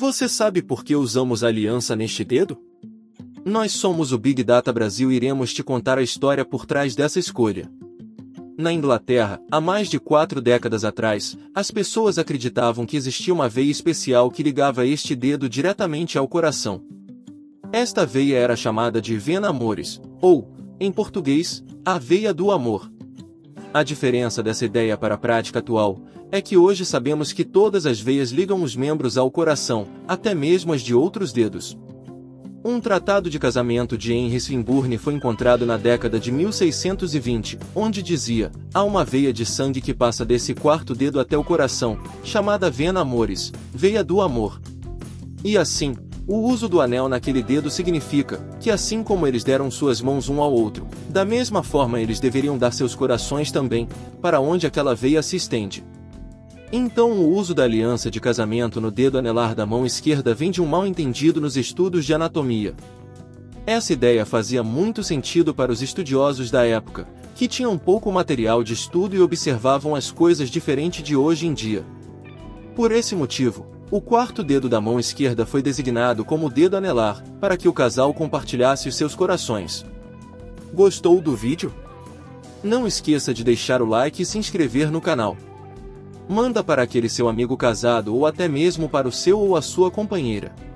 Você sabe por que usamos a aliança neste dedo? Nós somos o Big Data Brasil e iremos te contar a história por trás dessa escolha. Na Inglaterra, há mais de 4 décadas atrás, as pessoas acreditavam que existia uma veia especial que ligava este dedo diretamente ao coração. Esta veia era chamada de vena amoris, ou, em português, a veia do amor. A diferença dessa ideia para a prática atual é que hoje sabemos que todas as veias ligam os membros ao coração, até mesmo as de outros dedos. Um tratado de casamento de Henry Swinburne foi encontrado na década de 1620, onde dizia: há uma veia de sangue que passa desse quarto dedo até o coração, chamada vena amoris, veia do amor. E assim, o uso do anel naquele dedo significa que assim como eles deram suas mãos um ao outro, da mesma forma eles deveriam dar seus corações também, para onde aquela veia se estende. Então o uso da aliança de casamento no dedo anelar da mão esquerda vem de um mal-entendido nos estudos de anatomia. Essa ideia fazia muito sentido para os estudiosos da época, que tinham pouco material de estudo e observavam as coisas diferente de hoje em dia. Por esse motivo, o quarto dedo da mão esquerda foi designado como dedo anelar, para que o casal compartilhasse os seus corações. Gostou do vídeo? Não esqueça de deixar o like e se inscrever no canal. Manda para aquele seu amigo casado ou até mesmo para o seu ou a sua companheira.